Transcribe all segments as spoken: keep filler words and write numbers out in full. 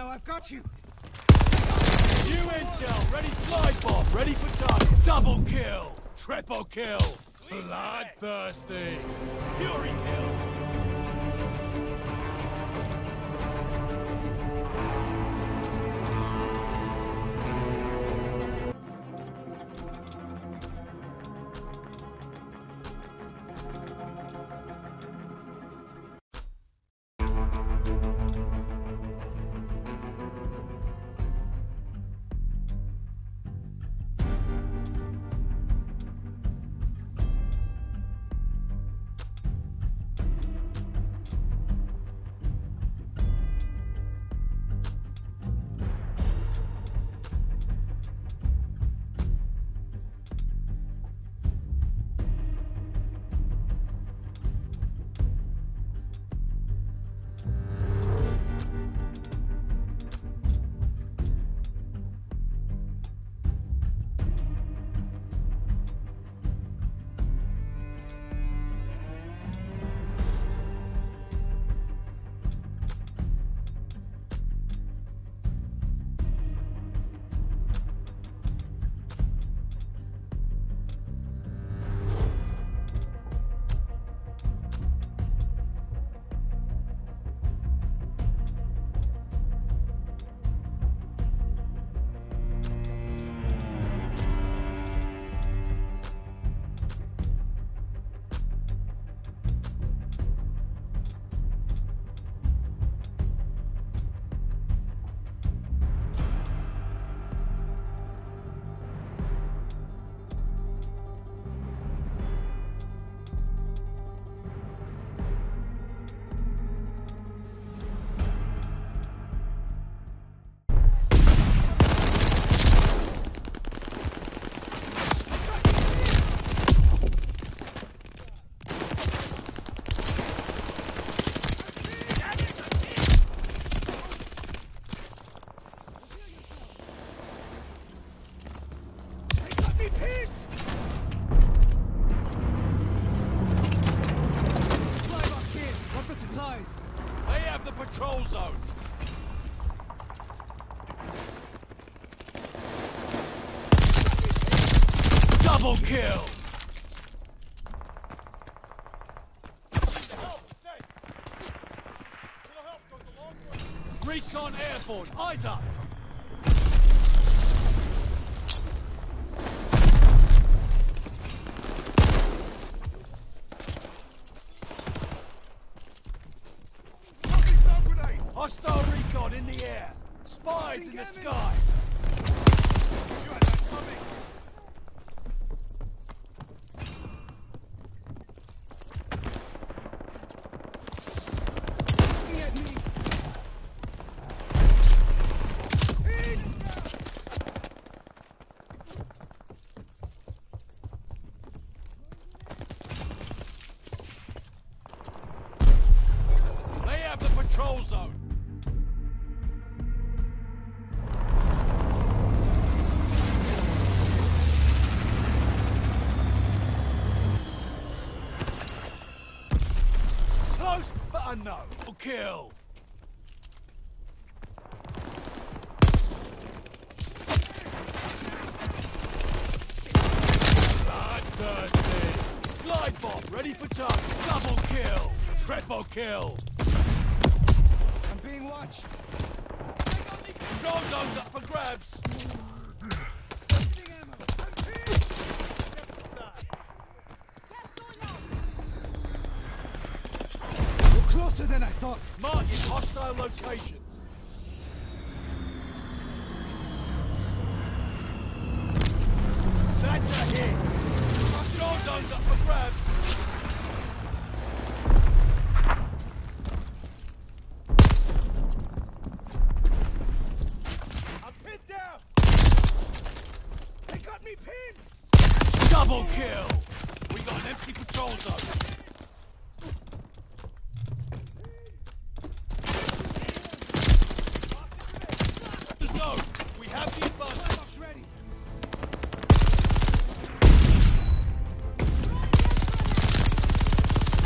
now, I've got you! New intel, ready fly bomb, ready for target. Double kill, triple kill, bloodthirsty, fury kill. Control zone. Double kill. Recon airborne. Eyes up. Hostile recon in the air. Spies in the sky. You had that coming. Looking at me. Hit! They have the patrol zone. Close, but a no. Kill. Bloodthirsty. Glide bomb, ready for target. Double kill. Triple kill. I'm being watched. Control zone's up for grabs. Closer than I thought. Marking hostile locations. That's a hit. Control zone's up for grabs. I'm pinned down. They got me pinned. Double kill. We got an empty patrol zone. We have the advantage. Ready.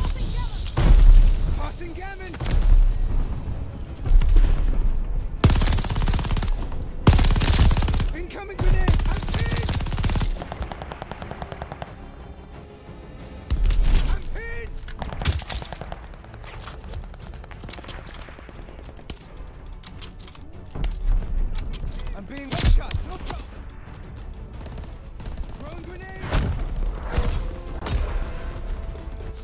Tossing gammon.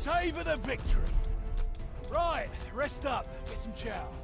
Savor the victory. Right, rest up, get some chow.